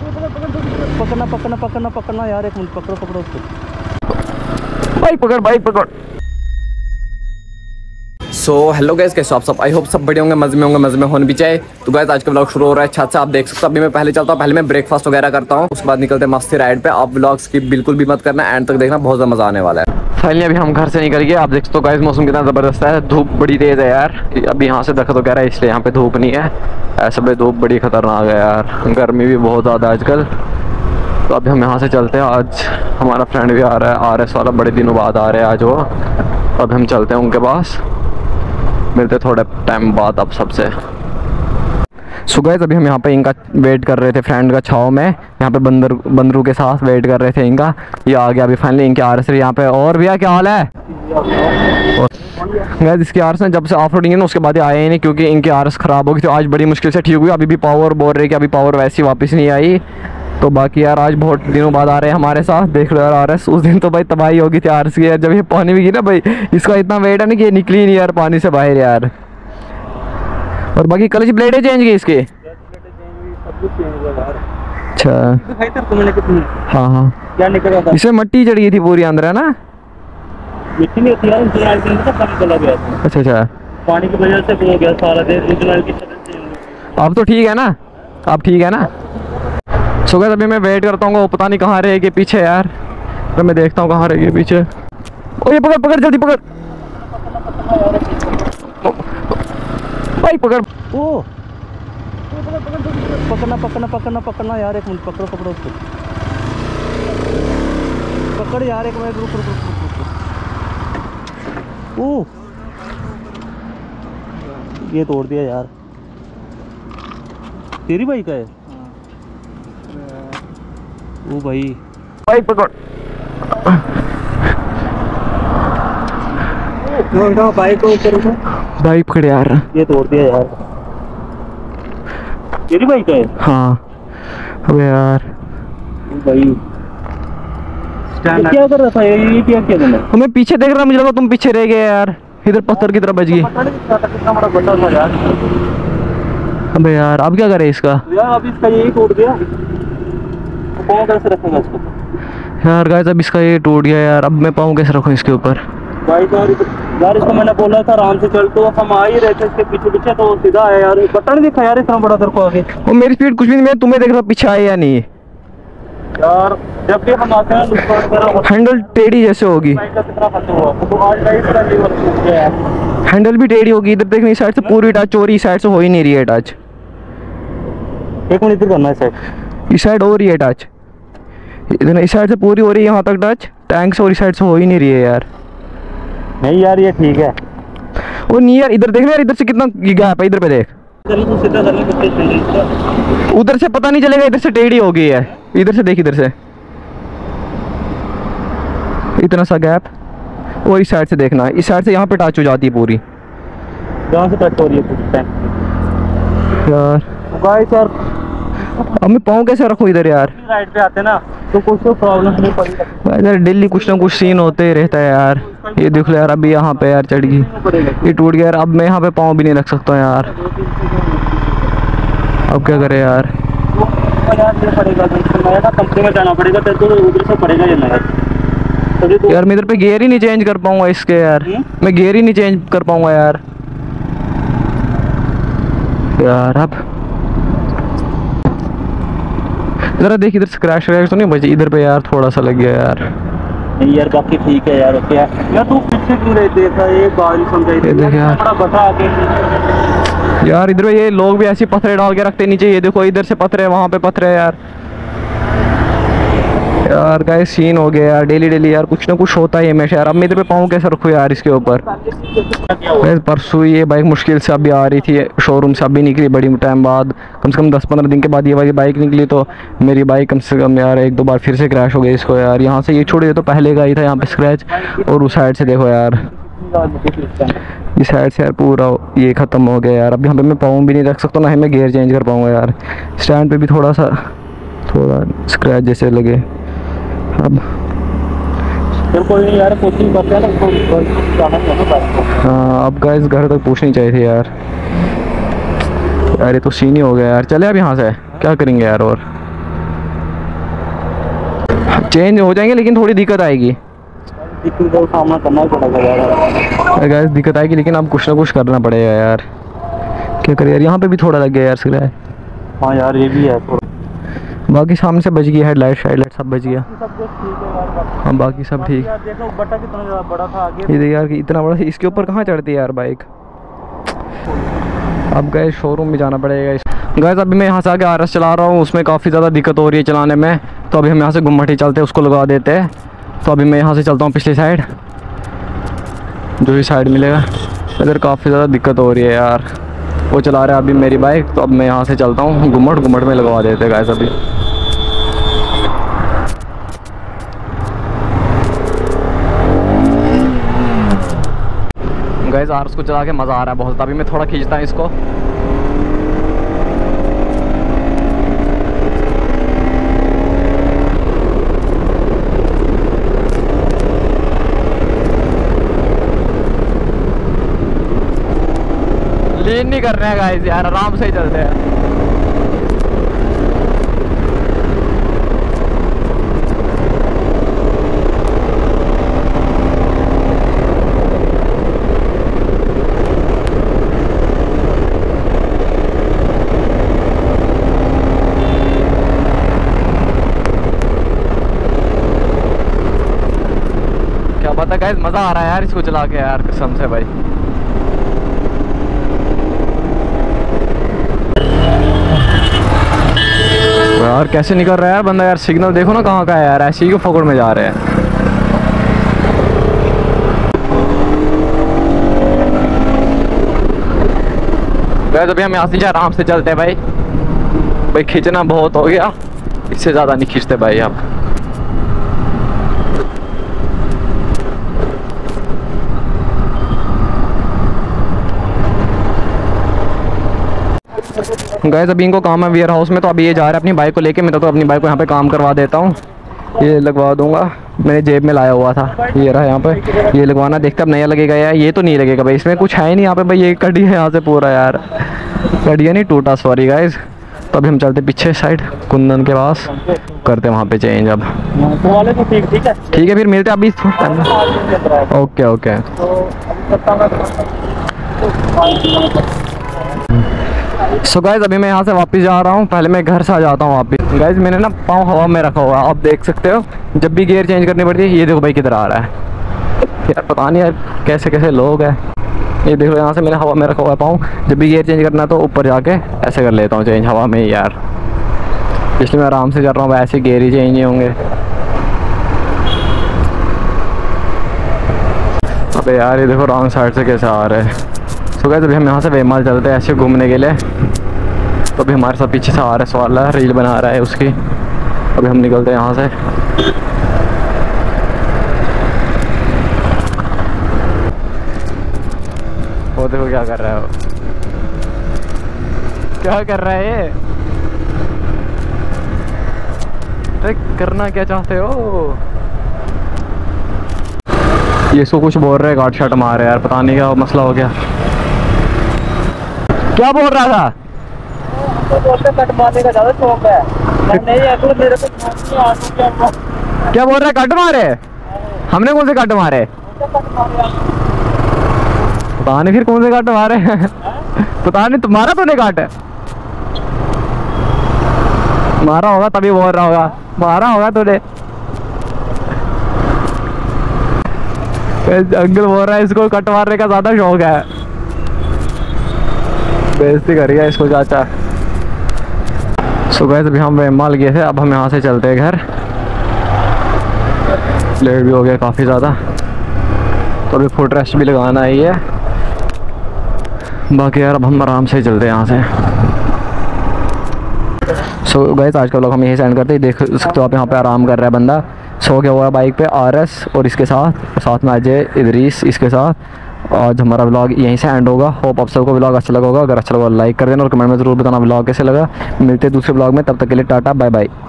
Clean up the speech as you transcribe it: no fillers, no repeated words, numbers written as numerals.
पकड़ना पकड़ना पकड़ना पकड़ना यार, एक मिनट, पकड़ो पकड़ो उसको। बाइक पकड़, बाइक पकड़। सो हेलो गाइस, कैसे आप सब? आई होप सब बढ़िया होंगे, मजे में होंगे, मजे में होने भी चाहिए। तो गाइस आज का व्लॉग शुरू हो रहा है छत से, आप देख सकते हो। अभी मैं पहले चलता हूँ, पहले मैं ब्रेकफास्ट वगैरह करता हूँ, उसके बाद निकलते हैं मस्ती राइड पे। आप व्लॉग्स की बिल्कुल भी मत करना, एंड तक देखना, बहुत ज़्यादा मजा आने वाला है। फाइनली अभी हम घर से निकल गए। आप देख सकते हो गाइस मौसम कितना ज़बरदस्त है, धूप बड़ी तेज़ है यार। अभी यहाँ से दरख्त वगैरह है इसलिए यहाँ पे धूप नहीं है, ऐसे में धूप बड़ी खतरनाक है यार, गर्मी भी बहुत ज़्यादा है आजकल। तो अभी हम यहाँ से चलते हैं। आज हमारा फ्रेंड भी आ रहा है, RS वाला, बड़े दिनों बाद आ रहे हैं आज वो। अब हम चलते हैं उनके पास, मिलते थोड़े टाइम बाद अब सबसे। सो गाइस अभी हम यहाँ पे इनका वेट कर रहे थे, फ्रेंड का छाव में, यहाँ पे बंदरों के साथ वेट कर रहे थे इनका। ये आ गया अभी फाइनली, इनके RS यहाँ पे। और भैया क्या हाल है? गाइस इसकी RS ने जब से ऑफ रोडिंग है ना, उसके बाद आए ही नहीं, क्योंकि इनकी RS ख़राब हो गई थी। आज बड़ी मुश्किल से ठीक हुई। अभी भी पावर बोल रहे कि अभी पावर वैसी वापस नहीं आई। तो बाकी यार आज बहुत दिनों बाद आ रहे हैं हमारे साथ। देख लो यार RS, उस दिन तो भाई तबाही हो गई थी RS की यार, जब ये पानी में गिरी ना भाई, इसका इतना वेट है ना कि ये निकली नहीं यार पानी से बाहर यार। और बाकी क्लच प्लेटें चेंज की इसके? अच्छा हाँ हाँ, क्या निकला था? इसमें मट्टी चढ़ गई थी पूरी अंदर, है ना? मिट्टी नहीं होती यार, इंजन के अंदर पानी चला गया था। अच्छा अच्छा, पानी की वजह से हो गया सारा देर, इंजन की अब तो ठीक है ना? अब ठीक है ना? सो गाइस अभी मैं वेट करता हूँ, पता नहीं कहाँ रहेगी पीछे यार। तो मैं देखता हूँ कहाँ रहेगी पीछे। ओ ये पकड़ पकड़, जल्दी पकड़ भाई, पकड़। ओ पकड़ना पकड़ना पकड़ना पकड़ना यार, एक मिनट, पकड़ो पकड़ो उसको। पकड़ यार, एक मिनट, रुक रुक रुक रुक रुक। ओ ये तोड़ दिया यार, तेरी बाइक का है? ओ भाई, बाइक पकड़। बाइक को ऊपर, बाइक पकड़ यार, ये तोड़ दिया यार। तेरी बाइक का है? हाँ। अबे यार भाई क्या कर रहा था ये क्या किया तुमने? मैं पीछे देख रहा, मुझे लगा तुम पीछे रह गए यार, इधर पत्थर की तरफ बच गई। कितना बड़ा गड्ढा था यार। अबे यार अब क्या करे इसका यार? अब इसका यही टूट गया, तो पाँव कैसे रखेगा इसको? यार गाइस अब इसका ये टूट गया यार, अब मैं पाँव कैसे रखूँ इसके ऊपर? भाई तो यार इसको मैंने बोला था आराम से चल, तो हम आ ही रहे थे इसके पीछे पीछे, तो सीधा आया यार। पता नहीं दिखा यार इतना बड़ा तेरे को आगे। वो मेरी स्पीड कुछ भी नहीं, मैं तुम्हें देख रहा पीछे आए या नहीं यार। जब भी हम आते हैं नुकसान करा, हैंडल टेढ़ी जैसे होगी, कितना खर्च हुआ तो आज लाइट का लीवर टूट गया यार। हैंडल भी टेढ़ी होगी। इधर देखने इस साइड से पूरी टच हो रही, इस साइड से हो ही नहीं रही है टच। एक मिनट इधर करना है साइड, इस साइड हो रही है टच, इधर इस साइड से पूरी हो रही है यहाँ तक टच टैंक से, और इस साइड से हो ही नहीं रही है यार। नहीं यार ये ठीक है। वो नहीं यार, इधर देख यार, इधर से कितना गैप है, इधर पे देख। सीधा करने उधर से पता नहीं चलेगा, इधर से टेढ़ी हो गई है। इधर से देख, इधर से इतना सा गैप, वो इस साइड से देखना, इस साइड से यहाँ पे टच हो जाती है पूरी, जहाँ से टच हो रही है पूरी यार। गाइस यार अब मैं पाँव कैसे रखूँ इधर यार? राइड पे आते ना तो कुछ तो प्रॉब्लम नहीं पड़ी यार डेली कुछ ना कुछ सीन होते ही रहता है यार। ये देख लो यार, अभी यहाँ पे यार चढ़ गई, ये टूट गया यार। अब मैं यहाँ पे पाँव भी नहीं रख सकता यार, अब क्या करे यार? कंपनी में जाना पड़ेगा, तो उधर से पड़ेगा ये नया। यार मैं इधर पे गियर ही नहीं चेंज कर पाऊंगा इसके यार, मैं गियर ही नहीं चेंज कर पाऊंगा यार। यार अब जरा देख, इधर स्क्रैच तो नहीं बची इधर पे यार, थोड़ा सा लग गया यार। नहीं यार बाकी ठीक है यार। ओके यार, तू पीछे क्यों रह देखा, ये बारिश समझाई थी यार, बड़ा बता आगे यार। इधर ये लोग भी ऐसी पत्थरे डाल के रखते नीचे, ये देखो इधर से पत्थर है, वहाँ पे पत्थर है यार। यार गाइस सीन हो गया यार, डेली डेली यार कुछ ना कुछ होता है हमेशा यार। अब मैं इधर पे पाँव कैसे रखूँ यार इसके ऊपर? परसों ये बाइक मुश्किल से अभी आ रही थी शोरूम से, अभी निकली बड़ी टाइम बाद, कम से कम 10-15 दिन के बाद ये वाली बाइक निकली। तो मेरी बाइक कम से कम यार 1-2 बार फिर से क्रैश हो गई इसको यार। यहाँ से ये छोड़िए तो पहले का ही था यहाँ पे स्क्रैच, और उस साइड से देखो यार, इस साइड से यार पूरा ये ख़त्म हो गया यार। अब यहाँ पे मैं पाँव भी नहीं रख सकता, ना ही मैं गियर चेंज कर पाऊँगा यार। स्टैंड पे भी थोड़ा स्क्रैच जैसे लगे। अब कोई नहीं यार, कोचिंग करते हैं ना। हाँ अब गाइस घर तक पूछनी चाहिए थी यार। यार ये तो सीन ही हो गया यार। चले अब यहाँ से क्या करेंगे यार? और चेंज हो जाएंगे लेकिन थोड़ी दिक्कत आएगी दिक्कत का सामना करना ही पड़ेगा यार। गैस दिक्कत आएगी लेकिन अब कुछ ना कुछ करना पड़ेगा यार। क्या करें यार, यहाँ पे भी थोड़ा लग गया यार सिरा। हाँ यार ये भी है थोड़ा। बाकी सामने से बच गई, हेडलाइट सब बच गया। सब कुछ ठीक है यार। हाँ बाकी सब ठीक। यार देखो बट्टा कितना ज़्यादा बड़ा था आगे। ये देख यार कि इतना बड़ा, इसके ऊपर कहाँ चढ़ती है यार बाइक। अब गए शोरूम में जाना पड़ेगा। गैस अभी मैं यहाँ से आगे RS चला रहा हूँ, उसमें काफ़ी ज़्यादा दिक्कत हो रही है चलाने में। तो अभी हम यहाँ से गुम्मटी चलते हैं, उसको लगा देते हैं। तो अभी मैं यहाँ से चलता हूँ पिछली साइड, जो ही साइड मिलेगा। इधर काफ़ी ज़्यादा दिक्कत हो रही है यार, वो चला रहा है अभी मेरी बाइक। तो अब मैं यहाँ से चलता हूँ, गुम्मट में लगवा देते हैं गैस अभी। गैस RS को चला के मज़ा आ रहा है बहुत। अभी मैं थोड़ा खींचता हूँ इसको। लीन नहीं कर रहे हैं गाइस यार, आराम से ही चलते हैं। क्या पता गाइस, मज़ा आ रहा है यार इसको चला के यार, कसम से भाई। यार कैसे निकल रहा है यार बंदा यार, सिग्नल देखो ना कहाँ का है यार, ऐसे ही क्यों फकड़ में जा रहे हैं। गाइस अभी हम यहाँ से आराम से चलते हैं भाई खींचना बहुत हो गया, इससे ज़्यादा नहीं खींचते भाई आप। गाइस अभी इनको काम है वेयर हाउस में, तो अभी ये जा रहे हैं अपनी बाइक को लेके। मैं तो अपनी बाइक को यहाँ पे काम करवा देता हूँ, ये लगवा दूंगा। मैंने जेब में लाया हुआ था, ये रहा यहाँ पे, ये लगवाना। देखते अब नया लगेगा यार, ये तो नहीं लगेगा भाई, इसमें कुछ है नहीं यहाँ पे भाई। ये कड़ी है यहाँ से पूरा यार, कड़िया नहीं टूटा, सॉरी गाइस। तो अभी हम चलते पीछे साइड कुंदन के पास, करते वहाँ पे चेंज। अब ठीक है फिर मिलते अभी। Okay okay. सो गाइज अभी मैं यहाँ से वापस जा रहा हूँ, पहले मैं घर से आ जाता हूँ वापस। गाइज मैंने ना पाँव हवा में रखा हुआ है, आप देख सकते हो। जब भी गियर चेंज करनी पड़ती है, ये देखो भाई किधर आ रहा है यार, पता नहीं यार कैसे कैसे लोग हैं। ये देखो यहाँ से मैंने हवा में रखा हुआ है पाँव, जब भी गियर चेंज करना है तो ऊपर जाके ऐसे कर लेता हूँ चेंज हवा में ही यार। इसलिए मैं आराम से कर रहा हूँ, ऐसे गियर ही चेंज नहीं होंगे। अबे यार ये देखो रॉन्ग साइड से कैसे आ रहे हैं। तो गाइस अभी हम यहाँ से वेमाल चलते हैं ऐसे घूमने के लिए। तो अभी हमारे साथ पीछे से आ रहा है सवाल, रील बना रहा है उसकी। अभी हम निकलते हैं यहाँ से। वो देखो क्या कर रहा है, वो क्या कर रहा है ये। अरे करना क्या चाहते हो। ये इसको कुछ बोल रहे हैं, गार्ड शॉट मार रहे यार, पता नहीं क्या मसला हो गया। क्या बोल रहा था? तो बोलते कट मारने का ज़्यादा शौक है। नहीं है तो मेरे को क्या बोल रहा है, कट मारे? हमने कौन से कट मारे? पता नहीं फिर कौन से कट मारे। पता नहीं, तुम्हारा तो नहीं काट है, मारा होगा तभी बोल रहा होगा, मारा होगा तूने। अंकल बोल रहा है इसको कट मारने का ज्यादा शौक है, बेइज्जती करेगा इसको चाचा। सो गाइस अभी हम वेमाल गए थे, अब हम यहाँ से चलते हैं घर। लेट भी हो गया काफ़ी ज़्यादा, तो अभी फुट रेस्ट भी लगाना ही है। बाकी यार अब हम आराम से चलते हैं यहाँ से। सो गाइस आज का व्लॉग हम यही सेंड करते हैं। देख सकते हो आप यहाँ पे आराम कर रहा है बंदा, सो गया हुआ है बाइक पे RS और इसके साथ में अजय इदरीस इसके साथ। आज हमारा व्लॉग यहीं से एंड होगा। होप आप सबको व्लॉग अच्छा लगा होगा, अगर अच्छा लगा लाइक कर देना और कमेंट में ज़रूर बताना व्लॉग कैसे लगा। मिलते हैं दूसरे व्लॉग में, तब तक के लिए टाटा बाय बाय।